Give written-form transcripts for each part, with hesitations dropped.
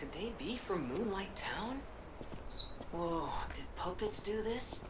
Could they be from Moonlight Town? Whoa, did puppets do this?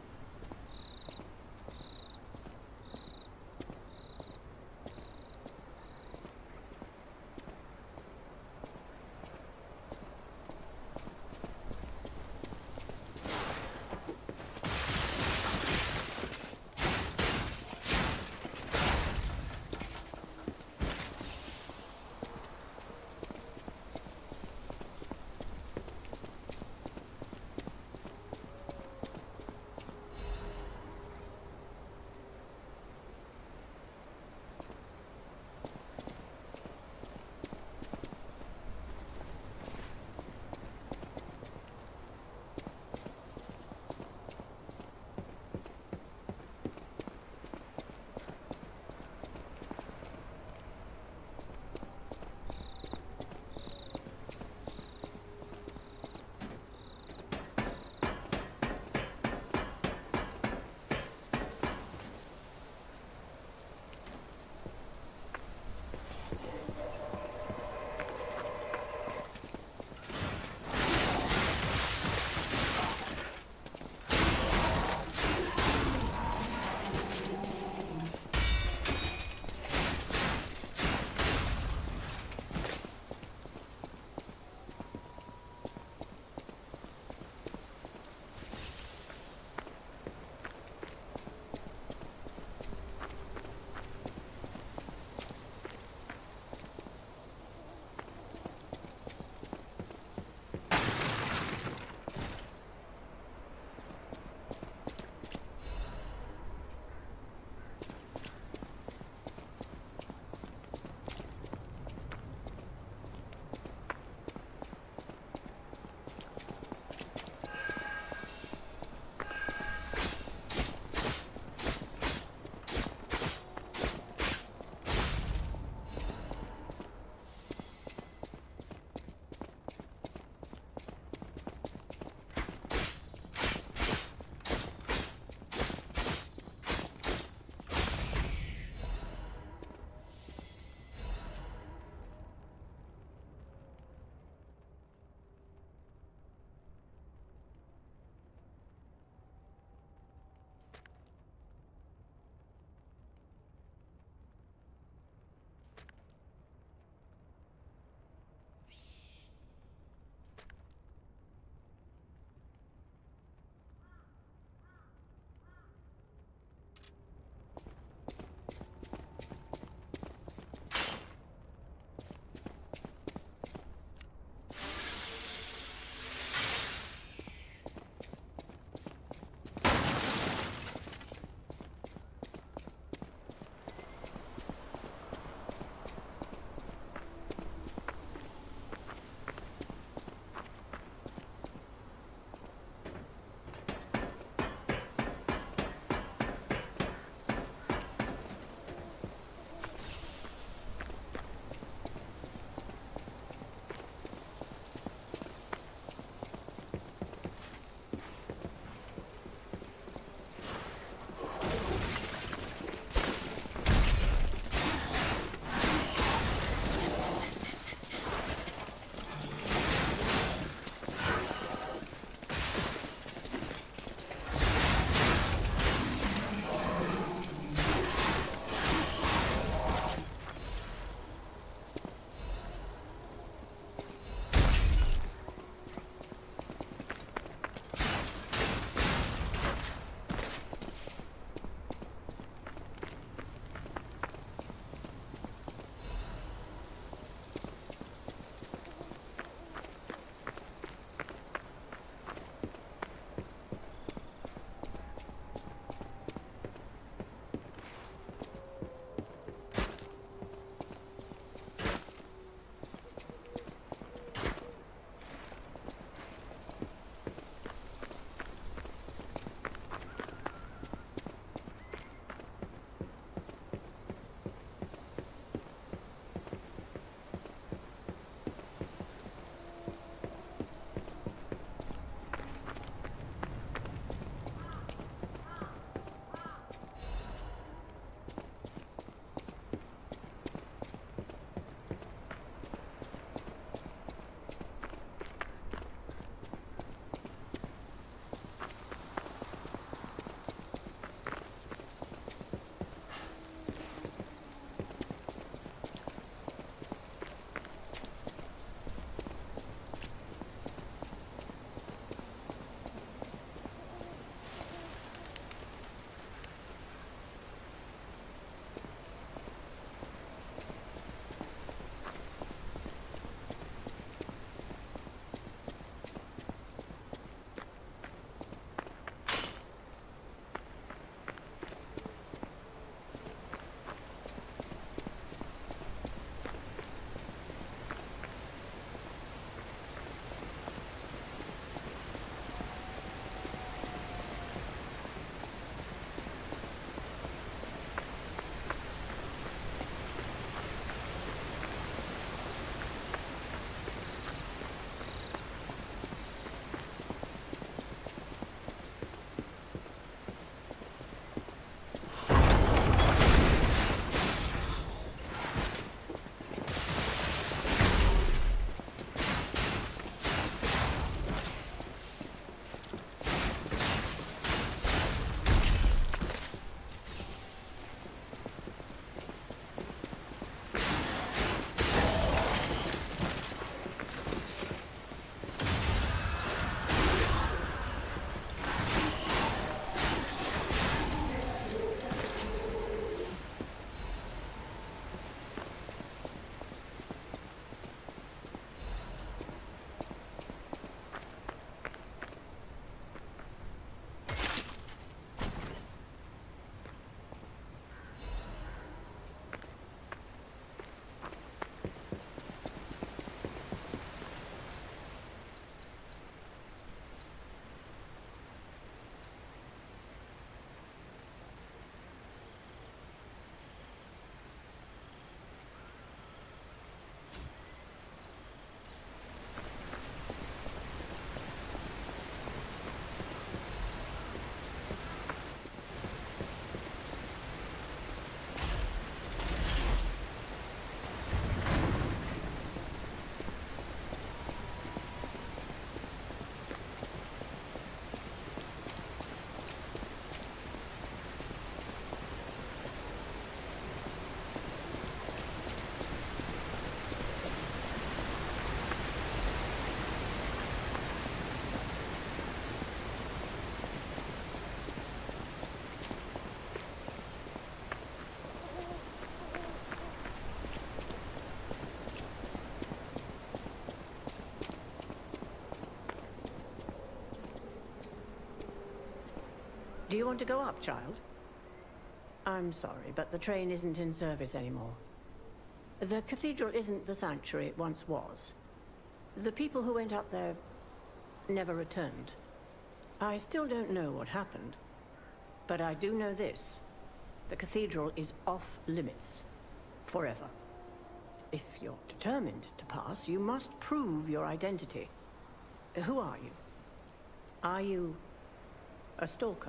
Do you want to go up, child? I'm sorry, but the train isn't in service anymore. The cathedral isn't the sanctuary it once was. The people who went up there never returned. I still don't know what happened, but I do know this. The cathedral is off limits. Forever. If you're determined to pass, you must prove your identity. Who are you? Are you a stalker?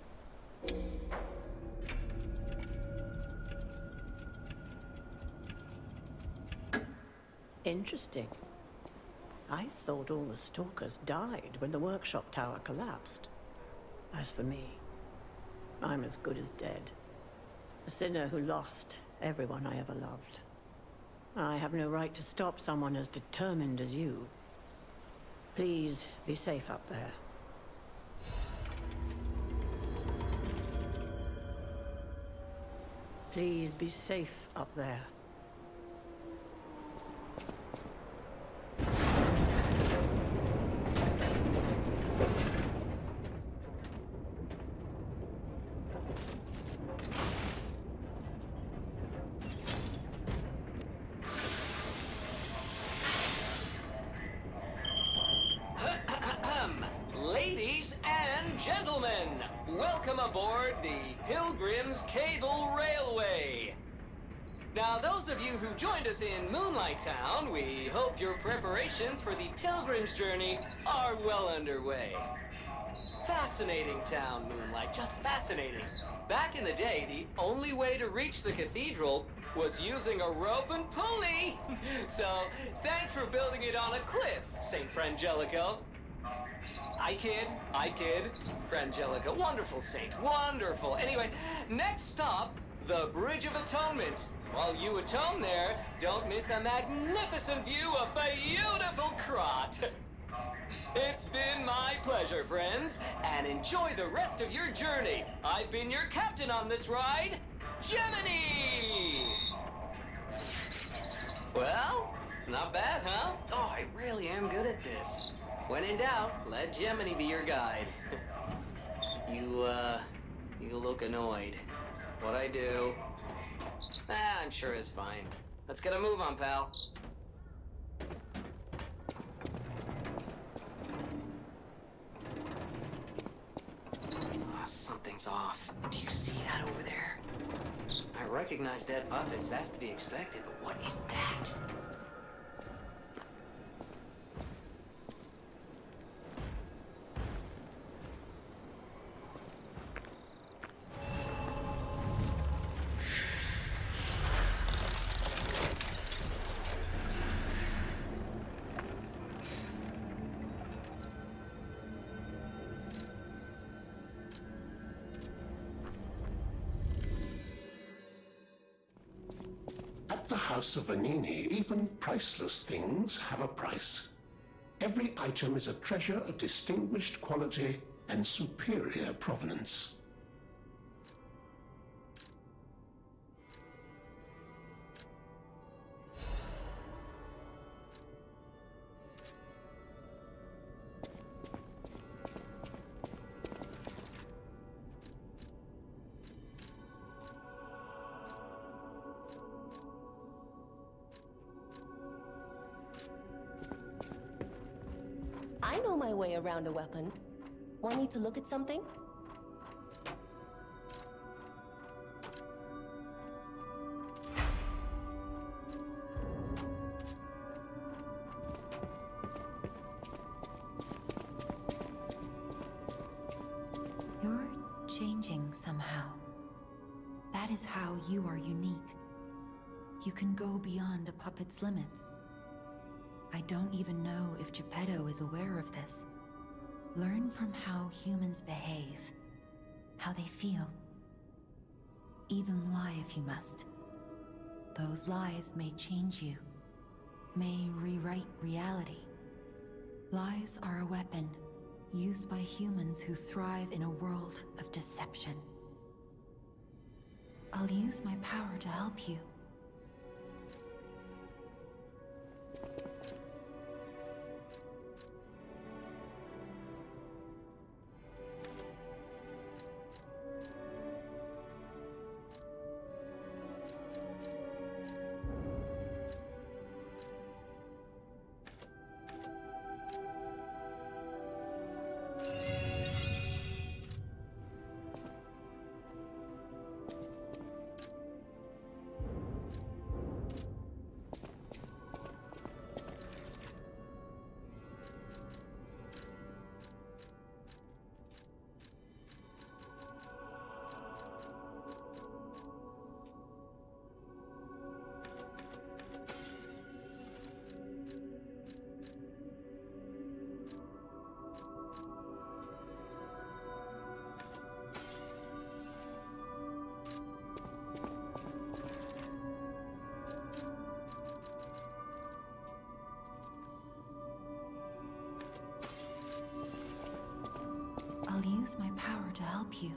Interesting. I thought all the stalkers died when the workshop tower collapsed. As for me, I'm as good as dead. A sinner who lost everyone I ever loved. I have no right to stop someone as determined as you. Please be safe up there. Please be safe up there. Ladies and gentlemen, welcome aboard the Pilgrim's Cable Railway. Now, those of you who joined us in Moonlight Town, we hope your preparations for the Pilgrim's journey are well underway. Fascinating town, Moonlight, just fascinating. Back in the day, the only way to reach the cathedral was using a rope and pulley. So, thanks for building it on a cliff, St. Frangelico. I kid. Frangelica, wonderful saint, wonderful. Anyway, next stop, the Bridge of Atonement. While you atone there, don't miss a magnificent view of beautiful Krat. It's been my pleasure, friends, and enjoy the rest of your journey. I've been your captain on this ride, Gemini! Well, not bad, huh? Oh, I really am good at this. When in doubt, let Gemini be your guide. You look annoyed. What'd I do? I'm sure it's fine. Let's get a move on, pal. Oh, something's off. Do you see that over there? I recognize dead puppets. That's to be expected, but what is that? At the House of Vanini, even priceless things have a price. Every item is a treasure of distinguished quality and superior provenance. I know my way around a weapon. Want me to look at something? You're changing somehow. That is how you are unique. You can go beyond a puppet's limits. I don't even know if Geppetto is aware of this. Learn from how humans behave, how they feel. Even lie if you must. Those lies may change you, may rewrite reality. Lies are a weapon used by humans who thrive in a world of deception. I'll use my power to help you. use my power to help you.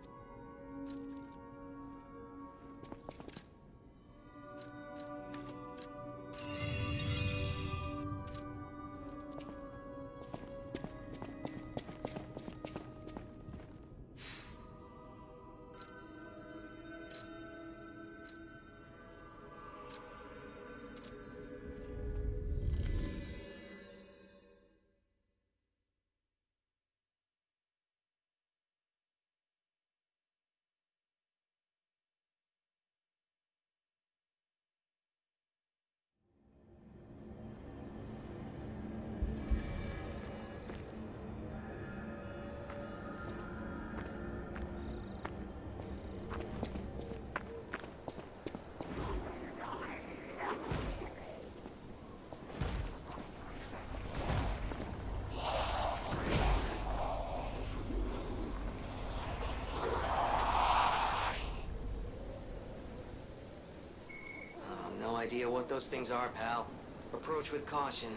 No idea what those things are, pal. Approach with caution.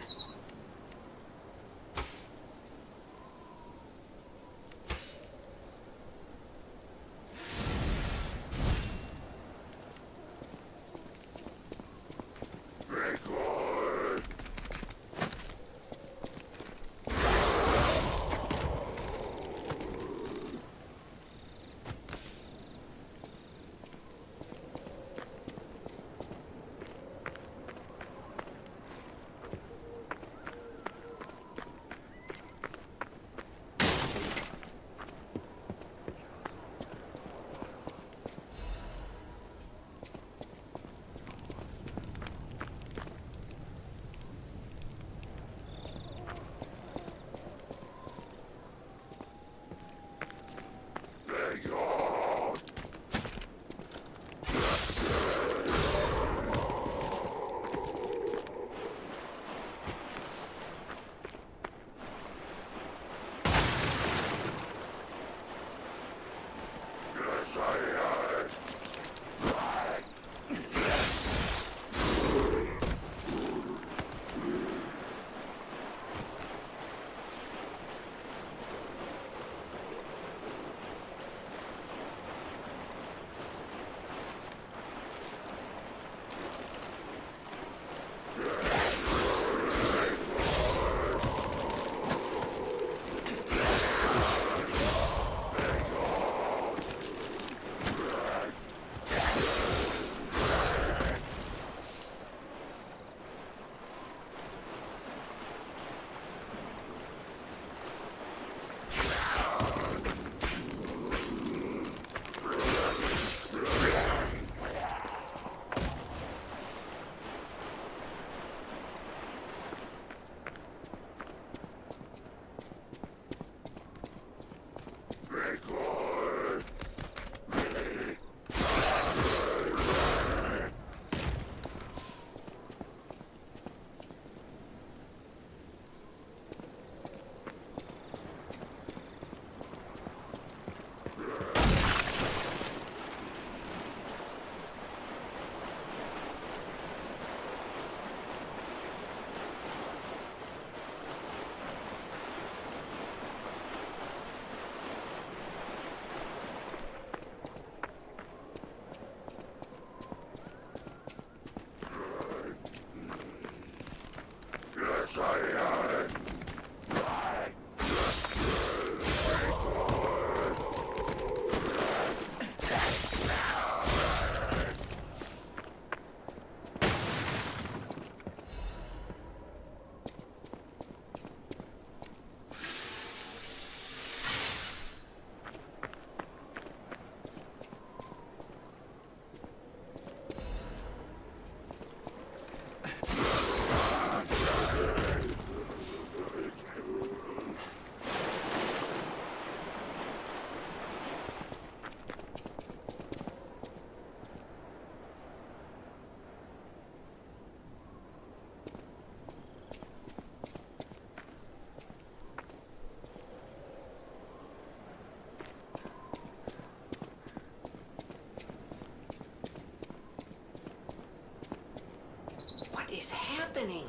is happening?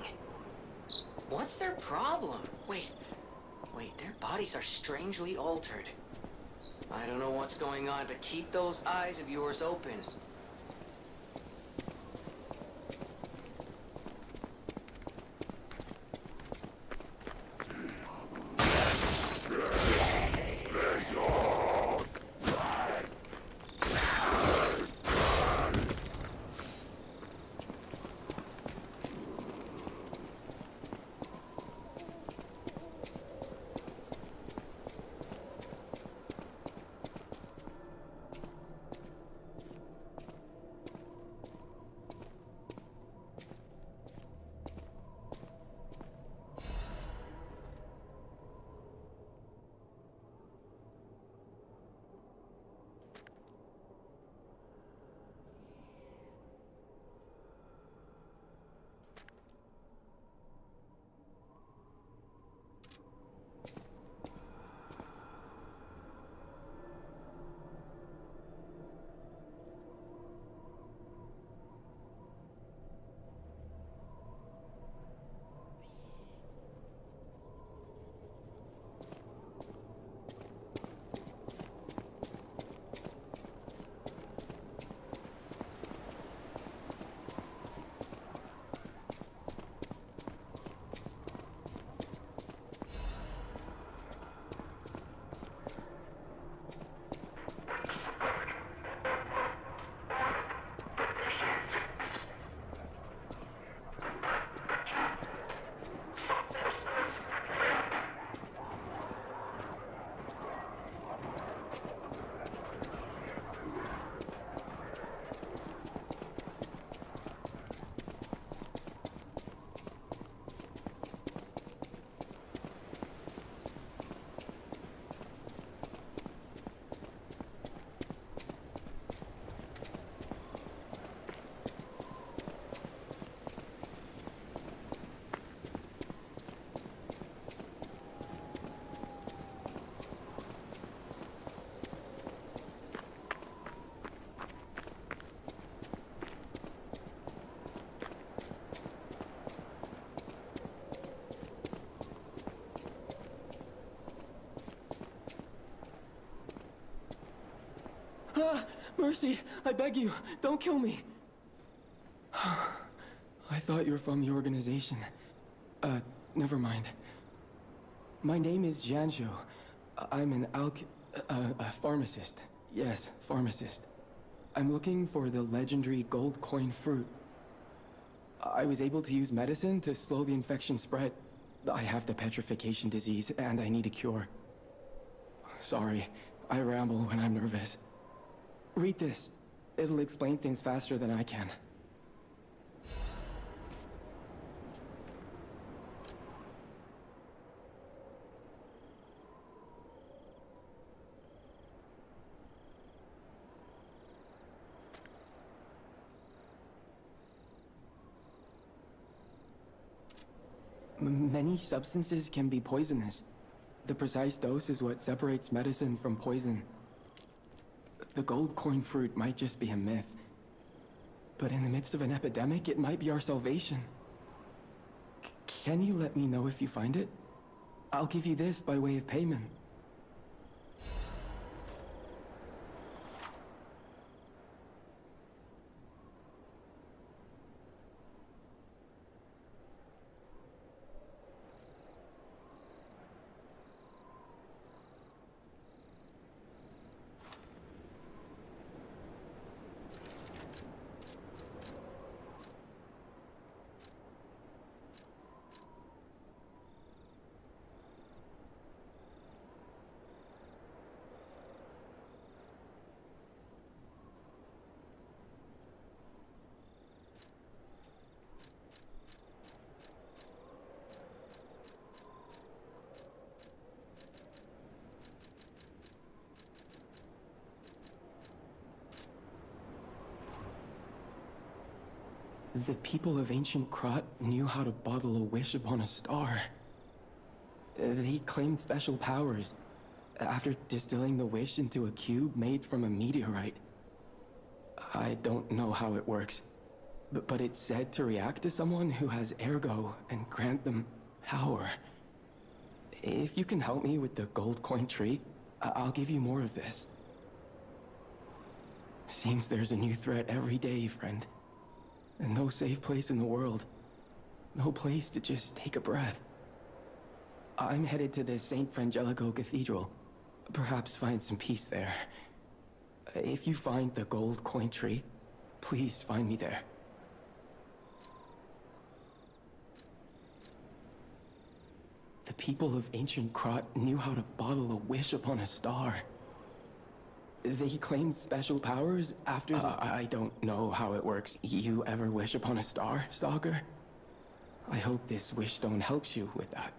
What's their problem? Wait, their bodies are strangely altered. I don't know what's going on, but keep those eyes of yours open. Mercy, I beg you, don't kill me. I thought you were from the organization. Never mind. My name is Jianzhou. I'm an a pharmacist. Yes, pharmacist. I'm looking for the legendary gold coin fruit. I was able to use medicine to slow the infection spread. I have the petrification disease, and I need a cure. Sorry, I ramble when I'm nervous. Read this. It'll explain things faster than I can. Many substances can be poisonous. The precise dose is what separates medicine from poison. The gold coin fruit might just be a myth. But in the midst of an epidemic, it might be our salvation. Can you let me know if you find it? I'll give you this by way of payment. The people of ancient Krat knew how to bottle a wish upon a star. They claimed special powers after distilling the wish into a cube made from a meteorite. I don't know how it works, but it's said to react to someone who has ergo and grant them power. If you can help me with the gold coin tree, I'll give you more of this. Seems there's a new threat every day, friend. And no safe place in the world. No place to just take a breath. I'm headed to the St. Frangelico Cathedral. Perhaps find some peace there. If you find the gold coin tree, please find me there. The people of ancient Krat knew how to bottle a wish upon a star. They claimed special powers after I don't know how it works. You ever wish upon a star, Stalker? I hope this wish stone helps you with that.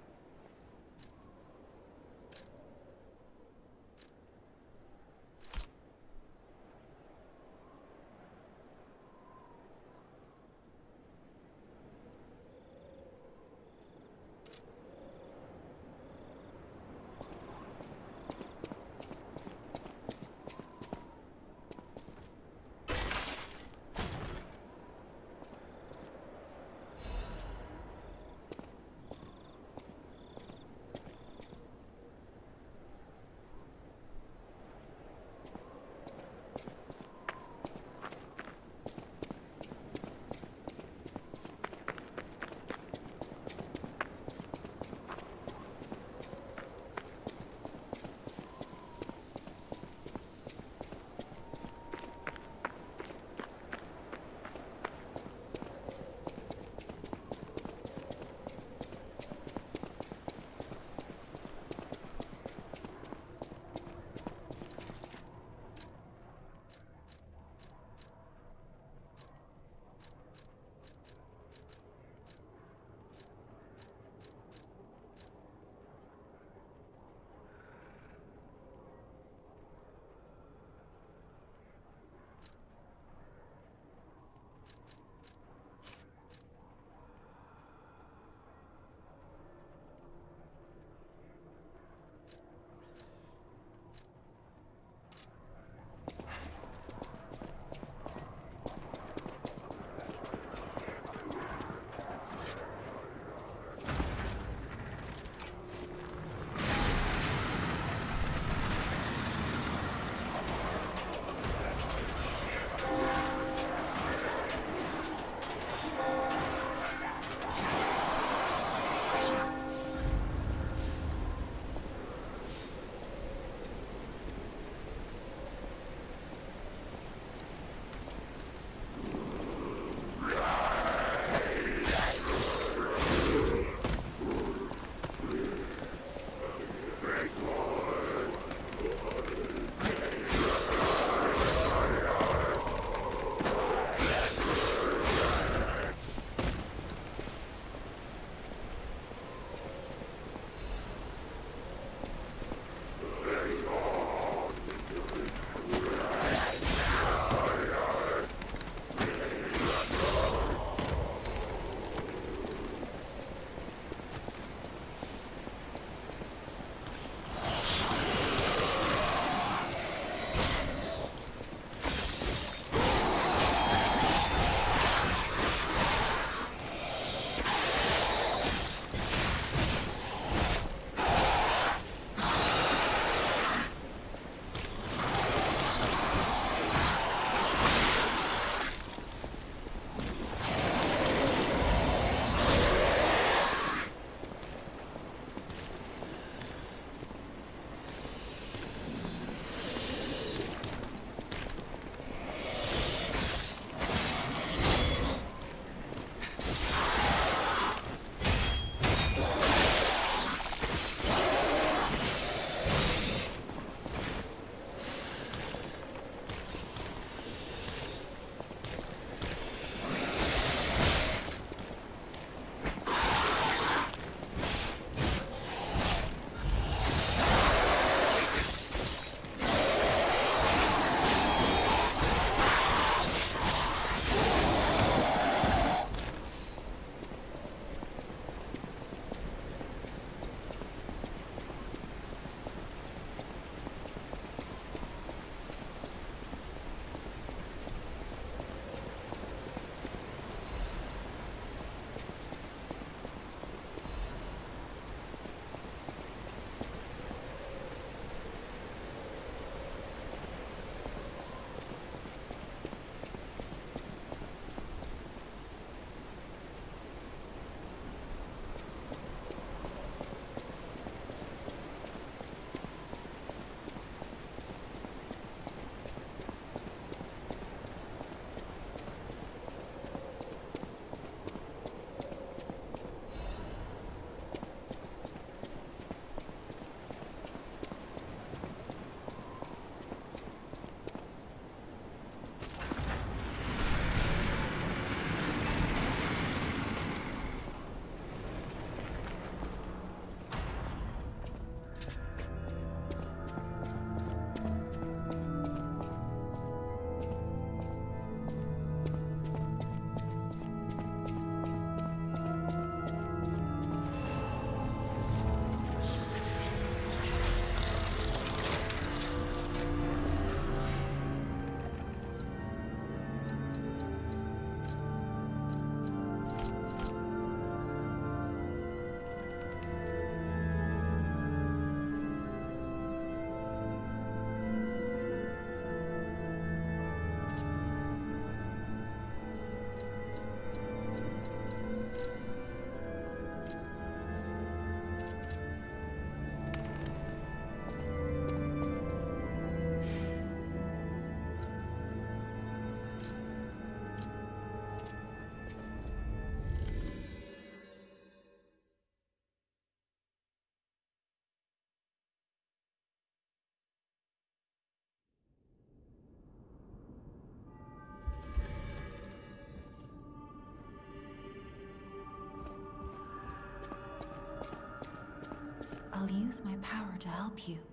I'll use my power to help you.